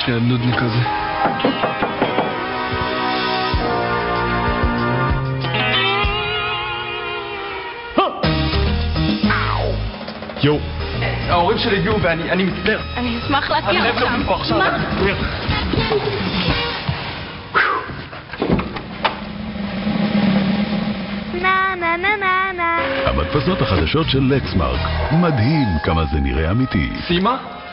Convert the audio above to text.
ממש נודניק כזה. יו, ההורים שלי הגיעו ואני מצטער. אני אשמח להכיר אותם. המדפסות החדשות של לקסמרק. מדהים כמה זה נראה אמיתי. סימה?